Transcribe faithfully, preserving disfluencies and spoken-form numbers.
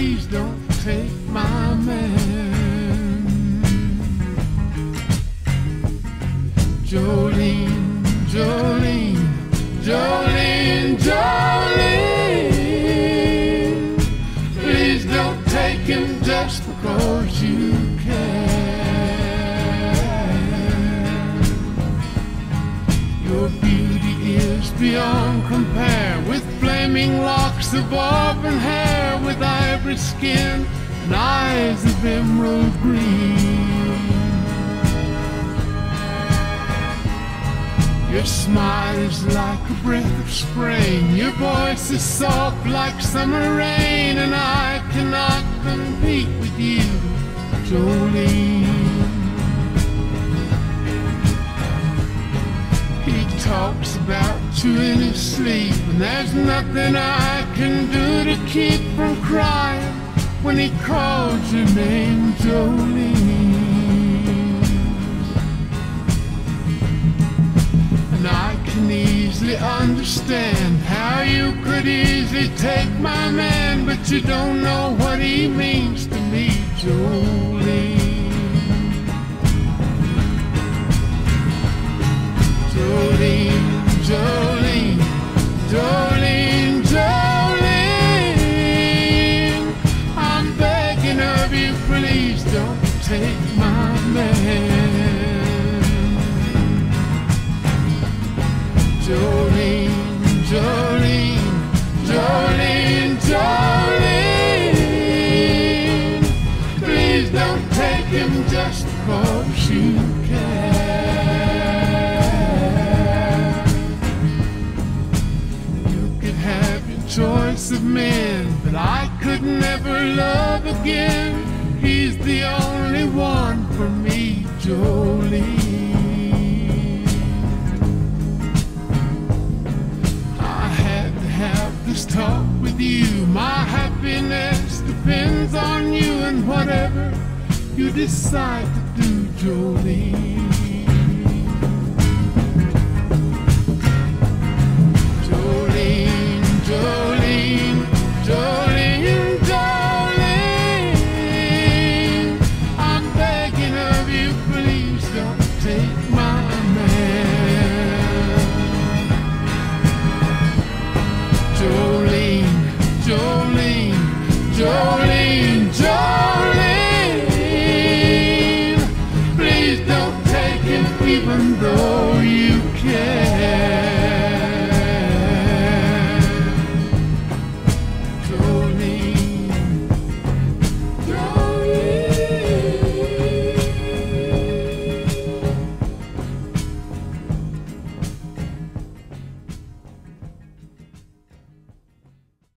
please don't take my man. Jolene, Jolene, Jolene, Jolene, please don't take him just because you can. Your beauty is beyond compare, with flaming locks of auburn hair, with ivory skin and eyes of emerald green. Your smile is like a breath of spring, your voice is soft like summer rain, and I cannot compete with you, Jolene. He talks about you in his sleep, and there's nothing I can do to keep from crying when he calls your name, Jolene. And I can easily understand how you could easily take my man, but you don't know what he means to me, Jolene. Jolene, Jolene, Jolene, Jolene, I'm begging of you, please don't take my man. Jolene, Jolene, Jolene, Jolene, please don't take him just because you can. You could have your choice of men, but I could never love again. He's the only one for me, Jolene. This talk with you, my happiness depends on you, and whatever you decide to do, Jolene. Jolene, Jolene, Jolene, Jolene, I'm begging of you, please don't take my man. Jolene, Jolene, Jolene, Jolene, please don't take him even though